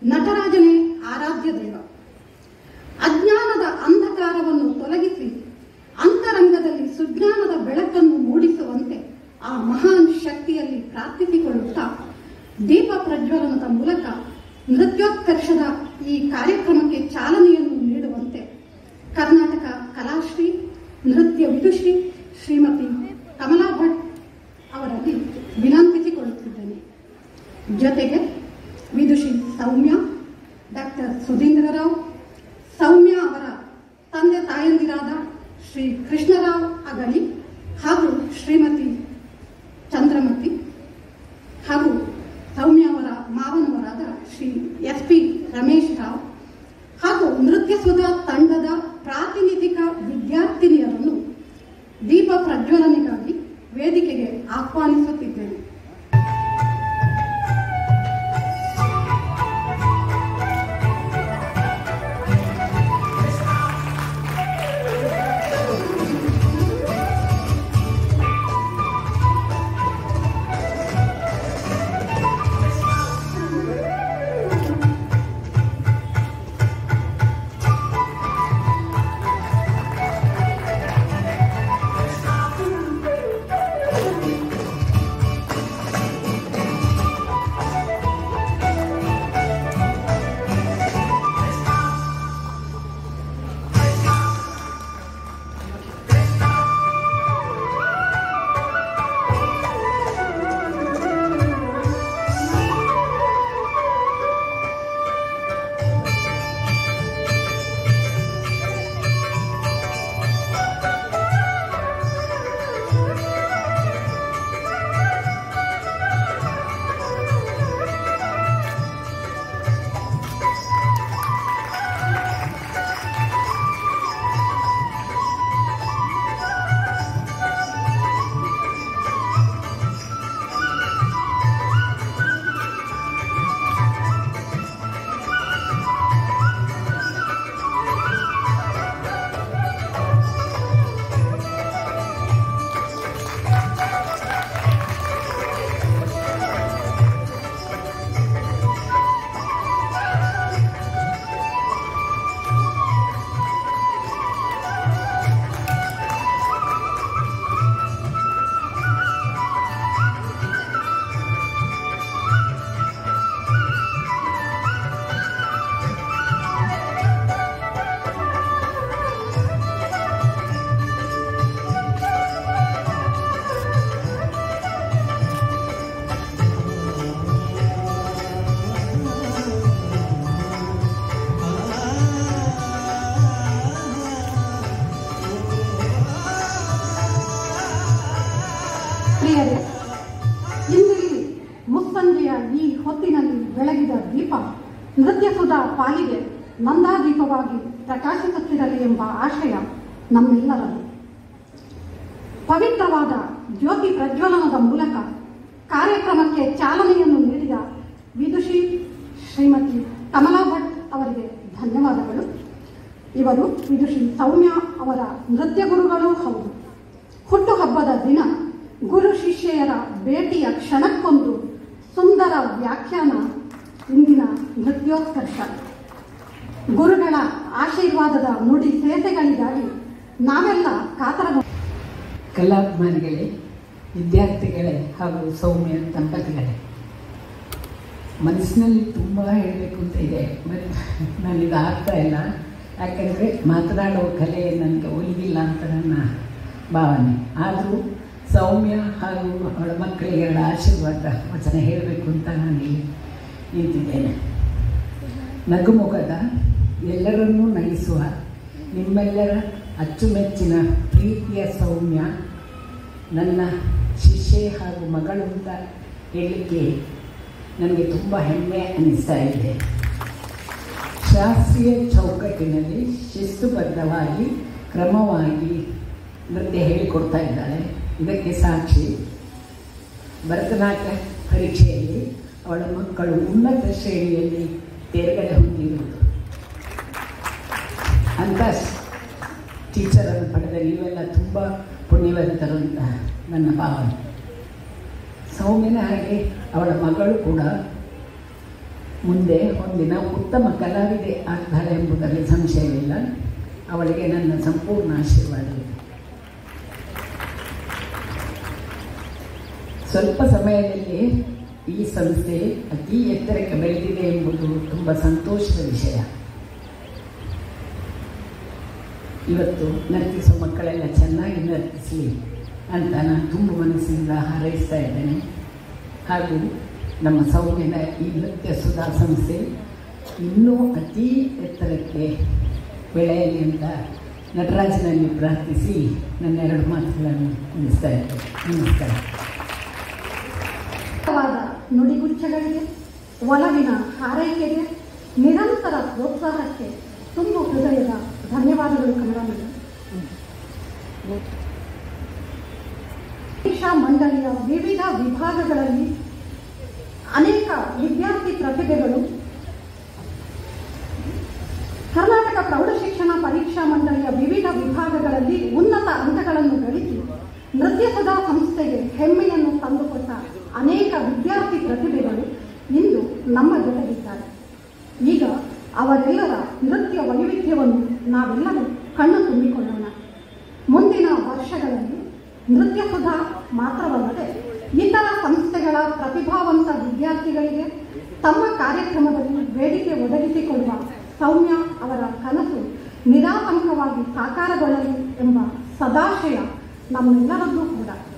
ನಟರಾಜನೇ ಆರಾಧ್ಯ ದೈವ. ಅಜ್ಞಾನದ ಅಂಧಕಾರವನ್ನು ತೊಲಗಿಸಿ ಅಂತರಂಗದಲ್ಲಿ ಸುಜ್ಞಾನದ ಬೆಳಕನ್ನು ಮೂಡಿಸುವಂತೆ ಆ ಮಹಾನ್ ಶಕ್ತಿಯಲ್ಲಿ ಪ್ರಾರ್ಥಿಸಿಕೊಳ್ಳುತ್ತಾ ದೀಪ ಪ್ರಜ್ವಲನದ ಮೂಲಕ ನೃತ್ಯೋತ್ಕರ್ಷದ ಈ ಕಾರ್ಯಕ್ರಮಕ್ಕೆ ಚಾಲನೆಯನ್ನು ನೀಡುವಂತೆ ಕರ್ನಾಟಕ ಕಲಾಶ್ರೀ ನೃತ್ಯ ವಿದುಶ್ರೀ ಶ್ರೀಮತಿ ಕಮಲಾ ಭಟ್ ಅವರಲ್ಲಿ ವಿನಂತಿಸಿಕೊಳ್ಳುತ್ತಿದ್ದೇನೆ. ಜೊತೆಗೆ ವಿದುಷಿ ಸೌಮ್ಯ, ಡಾಕ್ಟರ್ ಸುಧೀಂದ್ರರಾವ್, ಸೌಮ್ಯ ಅವರ ತಂದೆ ತಾಯಂದಿರಾದ ಶ್ರೀ ಕೃಷ್ಣರಾವ್ ಅಗಳಿ ಹಾಗೂ ಶ್ರೀಮತಿ ಚಂದ್ರಮತಿ ಹಾಗೂ ಸೌಮ್ಯ ಅವರ ಮಾವನವರಾದ ಶ್ರೀ SP ರಮೇಶ್ ರಾವ್ ಹಾಗೂ ನೃತ್ಯ ಸುಧಾ ತಂಡದ ಪ್ರಾತಿನಿಧಿಕ ವಿದ್ಯಾರ್ಥಿನಿಯರನ್ನು ದೀಪ ಪ್ರಜ್ವಲನೆಗಾಗಿ ವೇದಿಕೆಗೆ ಆಹ್ವಾನಿಸುತ್ತಿದ್ದೇನೆ. ಇಂದಿಲ್ಲಿ ಮುಸ್ಸಂಜೆಯ ಈ ಹೊತ್ತಿನಲ್ಲಿ ಬೆಳಗಿದ ದೀಪ ನೃತ್ಯ ಸುಧಾ ಪಾಲಿಗೆ ನಂದಾದೀಪವಾಗಿ ಪ್ರಕಾಶಿಸುತ್ತಿರಲಿ ಎಂಬ ಆಶಯ ನಮ್ಮೆಲ್ಲರದು. ಪವಿತ್ರವಾದ ಜ್ಯೋತಿ ಪ್ರಜ್ವಲನದ ಮೂಲಕ ಕಾರ್ಯಕ್ರಮಕ್ಕೆ ಚಾಲನೆಯನ್ನು ನೀಡಿದ ವಿದುಷಿ ಶ್ರೀಮತಿ ಕಮಲಾ ಭಟ್ ಅವರಿಗೆ ಧನ್ಯವಾದಗಳು. ಇವರು ವಿದುಷಿ ಸೌಮ್ಯ ಅವರ ನೃತ್ಯ ಗುರುಗಳೂ ಹೌದು. ಹುಟ್ಟುಹಬ್ಬದ ದಿನ ಗುರು ಶಿಷ್ಯೆಯರ ಭೇಟಿಯ ಕ್ಷಣಕ್ಕೊಂದು ಸುಂದರ ವ್ಯಾಖ್ಯಾನ ಇಂದಿನ ನೃತ್ಯೋತ್ಕರ್ಷ. ಗುರುಗಳ ಆಶೀರ್ವಾದದ ನುಡಿ ಸೇಸೆಗಳಿಗಾಗಿ ನಾವೆಲ್ಲ ಕಾತರ. ಕಲಾಭಿಮಾನಿಗಳೇ, ವಿದ್ಯಾರ್ಥಿಗಳೇ ಹಾಗೂ ಸೌಮ್ಯ ದಂಪತಿಗಳೇ, ಮನಸ್ಸಿನಲ್ಲಿ ತುಂಬ ಹೇಳಬೇಕು ಅಂತ ಇದೆ, ನನಗೆ ಆಗ್ತಾ ಇಲ್ಲ. ಯಾಕೆಂದರೆ ಮಾತನಾಡುವ ಕಲೆ ನನಗೆ ಒಲಿದಿಲ್ಲ ಅಂತ ನನ್ನ ಭಾವನೆ. ಆದರೂ ಸೌಮ್ಯ ಹಾಗೂ ಅವಳ ಮಕ್ಕಳಿಗೆ ಅವಳ ಆಶೀರ್ವಾದ ವಚನ ಹೇಳಬೇಕು ಅಂತ ನಾನು ನಿಂತಿದ್ದೇನೆ. ನಗುಮೊಗದ ಎಲ್ಲರನ್ನೂ ನಗಿಸುವ ನಿಮ್ಮೆಲ್ಲರ ಅಚ್ಚುಮೆಚ್ಚಿನ ಪ್ರೀತಿಯ ಸೌಮ್ಯ ನನ್ನ ಶಿಷ್ಯೆ ಹಾಗೂ ಮಗಳು ಅಂತ ಹೇಳಲಿಕ್ಕೆ ನನಗೆ ತುಂಬ ಹೆಮ್ಮೆ ಅನ್ನಿಸ್ತಾ ಇದೆ. ಶಾಸ್ತ್ರೀಯ ಚೌಕಟ್ಟಿನಲ್ಲಿ ಶಿಸ್ತುಬದ್ಧವಾಗಿ ಕ್ರಮವಾಗಿ ನೃತ್ಯ ಹೇಳಿಕೊಡ್ತಾ ಇದ್ದಾಳೆ. ಇದಕ್ಕೆ ಸಾಕ್ಷಿ ಭರತನಾಟ್ಯ ಪರೀಕ್ಷೆಯಲ್ಲಿ ಅವಳ ಮಕ್ಕಳು ಉನ್ನತ ಶ್ರೇಣಿಯಲ್ಲಿ ತೇರ್ಗಡೆ ಹೊಂದಿರುವುದು. ಅಂಥ ಟೀಚರನ್ನು ಪಡೆದ ನೀವೆಲ್ಲ ತುಂಬ ಪುಣ್ಯವಂತರು ಅಂತ ನನ್ನ ಭಾವನೆ. ಸೌಮ್ಯನ ಹಾಗೆ ಅವಳ ಮಗಳು ಕೂಡ ಮುಂದೆ ಒಂದಿನ ಉತ್ತಮ ಕಲಾವಿದೆ ಆಗ್ತಾಳೆ ಎಂಬುದರಲ್ಲಿ ಸಂಶಯವಿಲ್ಲ. ಅವಳಿಗೆ ನನ್ನ ಸಂಪೂರ್ಣ ಆಶೀರ್ವಾದವಿದೆ. ಸ್ವಲ್ಪ ಸಮಯದಲ್ಲಿ ಈ ಸಂಸ್ಥೆ ಅತಿ ಎತ್ತರಕ್ಕೆ ಬೆಳೆದಿದೆ ಎಂಬುದು ತುಂಬ ಸಂತೋಷದ ವಿಷಯ. ಇವತ್ತು ನರ್ತಿಸುವ ಮಕ್ಕಳೆಲ್ಲ ಚೆನ್ನಾಗಿ ನರ್ತಿಸಲಿ ಅಂತ ನಾನು ತುಂಬ ಮನಸ್ಸಿನಿಂದ ಹಾರೈಸ್ತಾ ಇದ್ದೇನೆ. ಹಾಗೂ ನಮ್ಮ ಸೌಮ್ಯನ ಈ ನೃತ್ಯ ಸುಧಾ ಸಂಸ್ಥೆ ಇನ್ನೂ ಅತಿ ಎತ್ತರಕ್ಕೆ ಬೆಳೆಯಲಿ ಅಂತ ನಟರಾಜನಲ್ಲಿ ಪ್ರಾರ್ಥಿಸಿ ನನ್ನ 2 ಮಾತುಗಳನ್ನು ಮುಗಿಸ್ತಾ ಇದ್ದೇನೆ. ನಮಸ್ಕಾರ. ನುಡಿಗುಚ್ಚಗಳಿಗೆ, ಒಲವಿನ ಹಾರೈಕೆಗೆ, ನಿರಂತರ ಪ್ರೋತ್ಸಾಹಕ್ಕೆ ತುಂಬ ಹೃದಯದ ಧನ್ಯವಾದಗಳು. ಕನ್ನಡ ಪರೀಕ್ಷಾ ಮಂಡಳಿಯ ವಿವಿಧ ವಿಭಾಗಗಳಲ್ಲಿ ಅನೇಕ ವಿದ್ಯಾರ್ಥಿ ಪ್ರತಿಭೆಗಳು ಕರ್ನಾಟಕ ಪ್ರೌಢಶಿಕ್ಷಣ ಪರೀಕ್ಷಾ ಮಂಡಳಿಯ ವಿವಿಧ ವಿಭಾಗಗಳಲ್ಲಿ ಉನ್ನತ ಅಂಕಗಳನ್ನು ಗಳಿಸಿ ನೃತ್ಯ ಸುಧಾ ಸಂಸ್ಥೆಗೆ ಹೆಮ್ಮೆಯನ್ನು ತಂದುಕೊಟ್ಟ ಅನೇಕ ವಿದ್ಯಾರ್ಥಿ ಪ್ರತಿಭೆಗಳು ಇಂದು ನಮ್ಮ ಜೊತೆಗಿದ್ದಾರೆ. ಈಗ ಅವರೆಲ್ಲರ ನೃತ್ಯ ವೈವಿಧ್ಯವನ್ನು ನಾವೆಲ್ಲರೂ ಕಣ್ಣು ತುಂಬಿಕೊಳ್ಳೋಣ. ಮುಂದಿನ ವರ್ಷಗಳಲ್ಲಿ ನೃತ್ಯ ಸುಧಾ ಮಾತ್ರವಲ್ಲದೆ ಇತರ ಸಂಸ್ಥೆಗಳ ಪ್ರತಿಭಾವಂತ ವಿದ್ಯಾರ್ಥಿಗಳಿಗೆ ತಮ್ಮ ಕಾರ್ಯಕ್ರಮದಲ್ಲಿ ವೇದಿಕೆ ಒದಗಿಸಿಕೊಡುವ ಸೌಮ್ಯ ಅವರ ಕನಸು ನಿರಾತಂಕವಾಗಿ ಸಾಕಾರಗೊಳ್ಳಲಿ ಎಂಬ ಸದಾಶಯ ನಮ್ಮೆಲ್ಲರದ್ದು ಕೂಡ.